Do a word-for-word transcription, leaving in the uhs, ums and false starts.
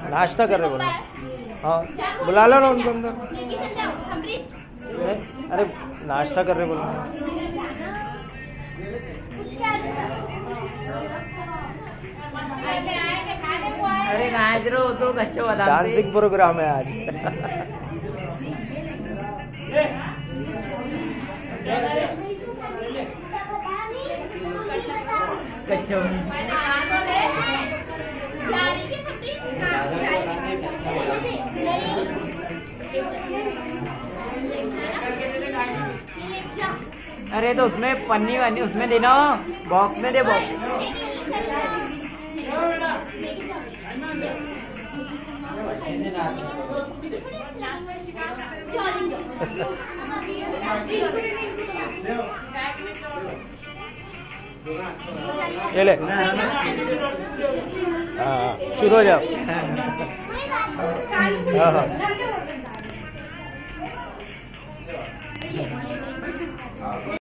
नाश्ता कर रहे बोलो। हाँ बुला लो ना उनको अंदर। अरे नाश्ता कर रहे बोलो। अरे गाजरो तो कच्चो बादाम डांसिंग प्रोग्राम है आज। कच्चो अरे तो उसमें पन्नी वन्नी उसमें देना, बॉक्स में दे बॉक्स। ये ले। हाँ शुरू हो जाओ। हाँ हाँ